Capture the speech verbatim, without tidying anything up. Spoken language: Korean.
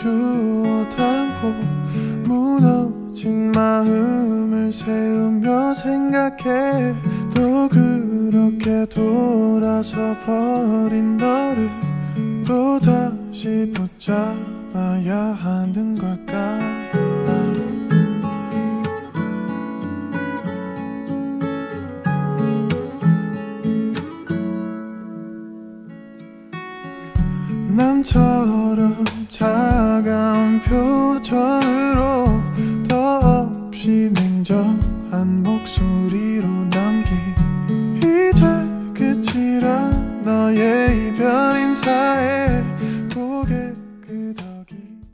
주워 담고 무너진 마음을 세우며 생각해. 또 그렇게 돌아서 버린 너를 또 다시 붙잡아야 하는 걸까. 남처럼 차가운 표정으로 더없이 냉정한 목소리로